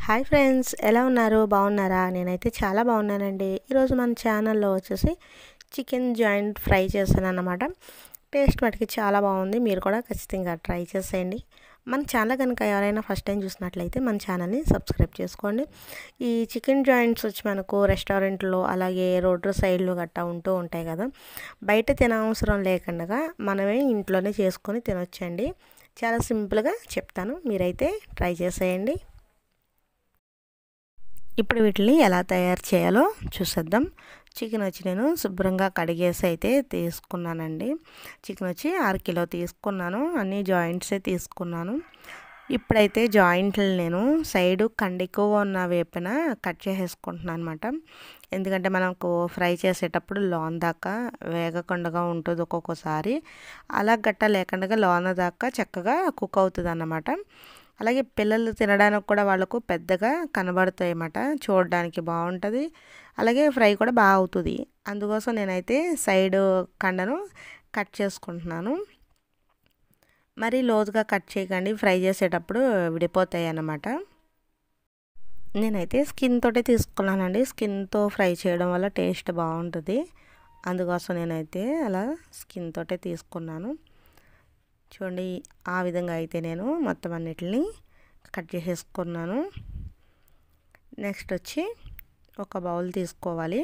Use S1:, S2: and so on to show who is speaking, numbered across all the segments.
S1: Hi friends, ఎలా ఉన్నారు? బాగున్నారా? నేనైతే చాలా బాగున్నానండి. ఈరోజు మన ఛానల్లో వచ్చేసి చికెన్ జాయింట్ ఫ్రై చేశాను అన్నమాట. టేస్ట్ మటుకి చాలా బాగుంది. మీరు కూడా ఖచ్చితంగా ట్రై చేసేయండి. మన ఛానల్ కనుక ఎవరైనా ఫస్ట్ టైం చూసినట్లయితే మన ఛానల్ని సబ్స్క్రైబ్ చేసుకోండి. ఈ చికెన్ జాయింట్స్ వచ్చి మనకు రెస్టారెంట్లో అలాగే రోడ్డు సైడ్లో గట్టా ఉంటూ ఉంటాయి కదా. బయట తినవసరం లేకుండా మనమే ఇంట్లోనే చేసుకొని తినొచ్చండి. చాలా సింపుల్గా చెప్తాను, మీరైతే ట్రై చేసేయండి. ఇప్పుడు వీటిని ఎలా తయారు చేయాలో చూసేద్దాం. చికెన్ వచ్చి నేను శుభ్రంగా కడిగేసి అయితే తీసుకున్నానండి. చికెన్ వచ్చి 6 కిలో తీసుకున్నాను. అన్ని జాయింట్సే తీసుకున్నాను. ఇప్పుడైతే జాయింట్లు నేను సైడు కండెక్కువ ఉన్న వేపున కట్ చేసేసుకుంటున్నాను అనమాట. ఎందుకంటే మనకు ఫ్రై చేసేటప్పుడు లోన్ దాకా వేగకుండా ఉంటుంది ఒక్కొక్కసారి. అలా గట్ట లేకుండా లోన దాకా చక్కగా కుక్ అవుతుంది అన్నమాట. అలాగే పిల్లలు తినడానికి కూడా వాళ్ళకు పెద్దగా కనబడతాయి అన్నమాట. చూడడానికి బాగుంటుంది, అలాగే ఫ్రై కూడా బాగా అవుతుంది. అందుకోసం నేనైతే సైడ్ కండను కట్ చేసుకుంటున్నాను. మరీ లోతుగా కట్ చేయకండి, ఫ్రై చేసేటప్పుడు విడిపోతాయి అన్నమాట. నేనైతే స్కిన్ తోటే తీసుకున్నానండి. స్కిన్తో ఫ్రై చేయడం వల్ల టేస్ట్ బాగుంటుంది. అందుకోసం నేనైతే అలా స్కిన్ తోటే తీసుకున్నాను. చూడండి, ఆ విధంగా అయితే నేను మొత్తం అన్నిటిని కట్ చేసేసుకున్నాను. నెక్స్ట్ వచ్చి ఒక బౌల్ తీసుకోవాలి.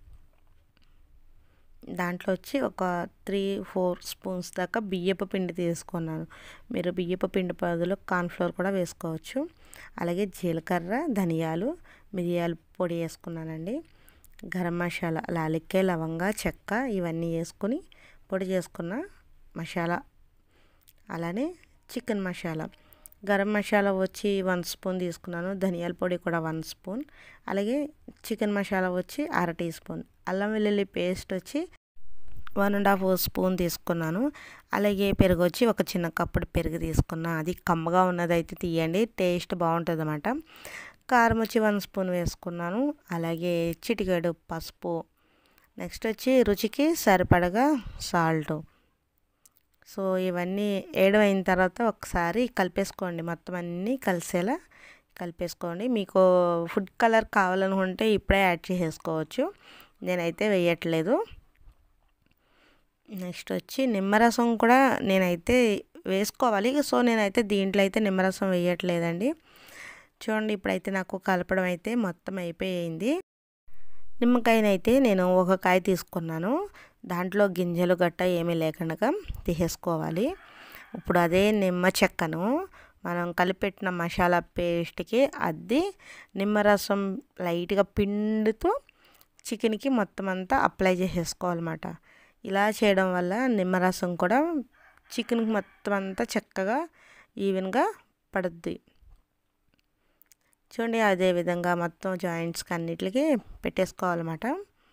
S1: దాంట్లో వచ్చి ఒక 3-4 స్పూన్స్ దాకా బియ్యపు పిండి తీసుకున్నాను. మీరు బియ్యపు పిండి బదులు కార్న్ఫ్లోర్ కూడా వేసుకోవచ్చు. అలాగే జీలకర్ర, ధనియాలు, మిరియాల పొడి వేసుకున్నానండి. గరం మసాలా, లాలిక్కే, లవంగా, చెక్క ఇవన్నీ వేసుకుని పొడి చేసుకున్న మసాలా. అలానే చికెన్ మసాలా, గరం మసాలా వచ్చి 1 స్పూన్ తీసుకున్నాను. ధనియాల పొడి కూడా 1 స్పూన్. అలాగే చికెన్ మసాలా వచ్చి 1/2 టీ స్పూన్. అల్లం వెల్లుల్లి పేస్ట్ వచ్చి 1.5 స్పూన్ తీసుకున్నాను. అలాగే పెరుగు వచ్చి ఒక చిన్న కప్పుడు పెరుగు తీసుకున్నా. అది కమ్మగా ఉన్నదైతే తీయండి, టేస్ట్ బాగుంటుంది అన్నమాట. కారం వచ్చి 1 స్పూన్ వేసుకున్నాను. అలాగే చిటికెడు పసుపు. నెక్స్ట్ వచ్చి రుచికి సరిపడగా సాల్ట్. సో ఇవన్నీ అయిన తర్వాత ఒకసారి కలిపేసుకోండి. మొత్తం అన్నీ కలిసేలా కలిపేసుకోండి. మీకు ఫుడ్ కలర్ కావాలనుకుంటే ఇప్పుడే యాడ్ చేసేసుకోవచ్చు. నేనైతే వేయట్లేదు. నెక్స్ట్ వచ్చి నిమ్మరసం కూడా నేనైతే వేసుకోవాలి. సో నేనైతే దీంట్లో అయితే నిమ్మరసం వేయట్లేదండి. చూడండి, ఇప్పుడైతే నాకు కలపడం అయితే మొత్తం అయిపోయింది. నిమ్మకాయనైతే నేను ఒక కాయ తీసుకున్నాను. దాంట్లో గింజలు గట్ట ఏమీ లేకుండా తీసేసుకోవాలి. ఇప్పుడు అదే నిమ్మ చెక్కను మనం కలిపెట్టిన మసాలా పేస్ట్కి అద్ది నిమ్మరసం లైట్గా పిండుతూ చికెన్కి మొత్తం అంతా అప్లై చేసేసుకోవాలన్నమాట. ఇలా చేయడం వల్ల నిమ్మరసం కూడా చికెన్కి మొత్తం అంతా చక్కగా ఈవెన్గా పడుద్ది. చూడండి, అదే విధంగా మొత్తం జాయింట్స్కి అన్నిటికీ పెట్టేసుకోవాలన్నమాట.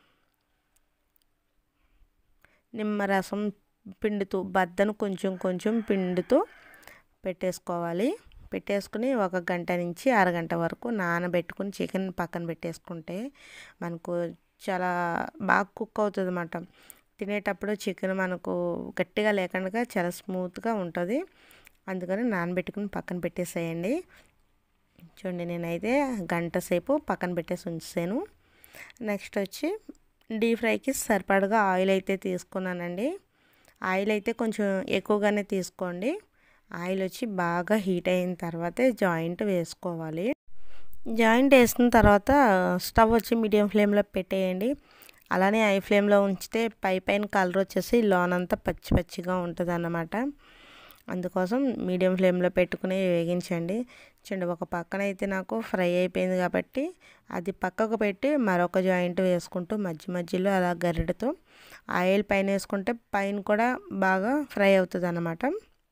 S1: నిమ్మరసం పిండుతూ బద్దను కొంచెం కొంచెం పిండుతూ పెట్టేసుకోవాలి. పెట్టేసుకుని 1 గంట నుంచి అరగంట వరకు నానబెట్టుకుని చికెన్ పక్కన పెట్టేసుకుంటే మనకు చాలా బాగా కుక్ అవుతుంది అన్నమాట. తినేటప్పుడు చికెన్ మనకు గట్టిగా లేకుండా చాలా స్మూత్గా ఉంటుంది. అందుకని నానబెట్టుకుని పక్కన పెట్టేసేయండి. చూడండి, నేనైతే గంట సేపు పక్కన పెట్టేసి ఉంచాను. నెక్స్ట్ వచ్చి డీప్ ఫ్రైకి సరిపడగా ఆయిల్ అయితే తీసుకున్నానండి. ఆయిల్ అయితే కొంచెం ఎక్కువగానే తీసుకోండి. ఆయిల్ వచ్చి బాగా హీట్ అయిన తర్వాతే జాయింట్ వేసుకోవాలి. జాయింట్ వేసిన తర్వాత స్టవ్ వచ్చి మీడియం ఫ్లేమ్లో పెట్టేయండి. అలానే హై ఫ్లేమ్లో ఉంచితే పైన కలర్ వచ్చేసి లోనంతా పచ్చి పచ్చిగా ఉంటుంది అన్నమాట. అందుకోసం మీడియం ఫ్లేమ్లో పెట్టుకుని వేగించండి. చూడండి, ఒక పక్కన అయితే నాకు ఫ్రై అయిపోయింది కాబట్టి అది పక్కకు పెట్టి మరొక జాయింట్ వేసుకుంటూ మధ్యలో అలా గరిటెతో ఆయిల్ పైన వేసుకుంటే పైన కూడా బాగా ఫ్రై అవుతుంది అన్నమాట.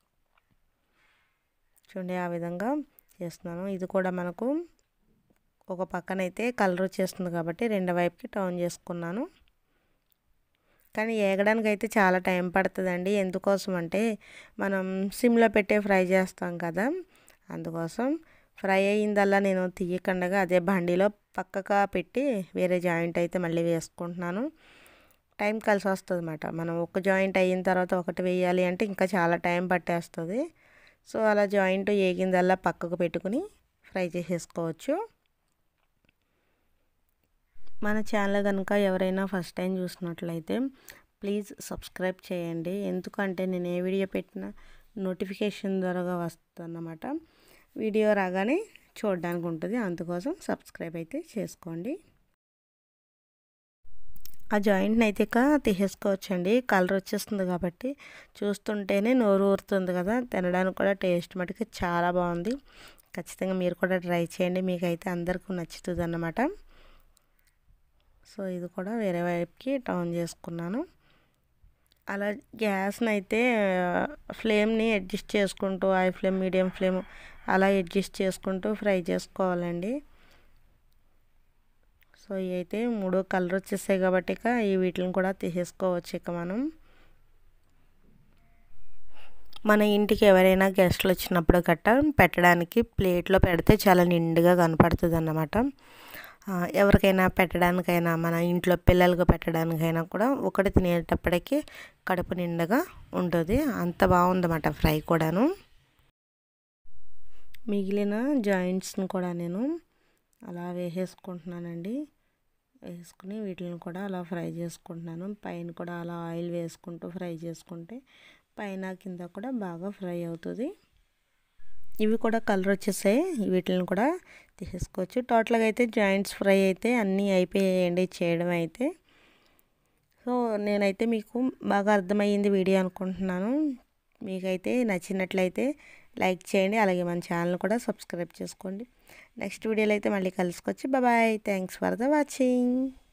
S1: చూడండి, ఆ విధంగా చేస్తున్నాను. ఇది కూడా మనకు ఒక పక్కన అయితే కలర్ వచ్చేస్తుంది కాబట్టి రెండు వైపుకి టర్న్ చేసుకున్నాను. కానీ ఏగడానికి అయితే చాలా టైం పడుతుందండి. ఎందుకోసం అంటే మనం సిమ్లో పెట్టే ఫ్రై చేస్తాం కదా. అందుకోసం ఫ్రై అయ్యిందల్లా నేను తీయకుండా అదే బండిలో పక్కగా పెట్టి వేరే జాయింట్ అయితే మళ్ళీ వేసుకుంటున్నాను. టైం కలిసి వస్తుంది అన్నమాట. మనం ఒక జాయింట్ అయిన తర్వాత ఒకటి వేయాలి అంటే ఇంకా చాలా టైం పట్టేస్తుంది. సో అలా జాయింట్ ఏగిందల్లా పక్కకు పెట్టుకుని ఫ్రై చేసేసుకోవచ్చు. మన ఛానల్ కనుక ఎవరైనా ఫస్ట్ టైం చూసినట్లయితే ప్లీజ్ సబ్స్క్రైబ్ చేయండి. ఎందుకంటే నేను ఏ వీడియో పెట్టినా నోటిఫికేషన్ ద్వారా వస్తుందన్నమాట. వీడియో రాగానే చూడడానికి ఉంటుంది, అందుకోసం సబ్స్క్రైబ్ అయితే చేసుకోండి. ఆ జాయింట్ని అయితే తీసేసుకోవచ్చండి. కలర్ వచ్చేస్తుంది కాబట్టి చూస్తుంటేనే నోరు ఊరుతుంది కదా, తినడానికి కూడా టేస్ట్ మటుకు చాలా బాగుంది. ఖచ్చితంగా మీరు కూడా ట్రై చేయండి, మీకైతే అందరికీ నచ్చుతుంది అన్నమాట. సో ఇది కూడా వేరే వైపుకి టర్న్ చేసుకున్నాను. అలా గ్యాస్ని అయితే ఫ్లేమ్ని అడ్జస్ట్ చేసుకుంటూ హై ఫ్లేమ్ మీడియం ఫ్లేమ్ అలా అడ్జస్ట్ చేసుకుంటూ ఫ్రై చేసుకోవాలండి. సో ఇవి అయితే 3 కలర్ వచ్చేసాయి కాబట్టి ఈ వీటిని కూడా తీసేసుకోవచ్చు. మన ఇంటికి ఎవరైనా గెస్ట్లు వచ్చినప్పుడు పెట్టడానికి ప్లేట్లో పెడితే చాలా నిండుగా కనపడుతుంది అన్నమాట. ఎవరికైనా పెట్టడానికైనా మన ఇంట్లో పిల్లలకు పెట్టడానికైనా కూడా ఒకటి తినేటప్పటికి కడుపు నిండుగా ఉంటుంది. అంత బాగుందన్నమాట ఫ్రై కూడాను. మిగిలిన జాయింట్స్ని కూడా నేను అలా వేసేసుకుంటున్నానండి. వేసుకుని వీటిని కూడా అలా ఫ్రై చేసుకుంటున్నాను. పైన కూడా అలా ఆయిల్ వేసుకుంటూ ఫ్రై చేసుకుంటే పైన కింద కూడా బాగా ఫ్రై అవుతుంది. ఇవి కూడా కలర్ వచ్చేసాయి, వీటిని కూడా తీసేసుకోవచ్చు. టోటల్గా అయితే జాయింట్స్ ఫ్రై అయితే అన్నీ అయిపోయాయండి చేయడం అయితే. సో నేనైతే మీకు బాగా అర్థమయ్యింది వీడియో అనుకుంటున్నాను. మీకైతే నచ్చినట్లయితే లైక్ చేయండి, అలాగే మన ఛానల్ కూడా సబ్స్క్రైబ్ చేసుకోండి. నెక్స్ట్ వీడియోలో అయితే మళ్ళీ కలుసుకొచ్చి bye. Thanks for the watching.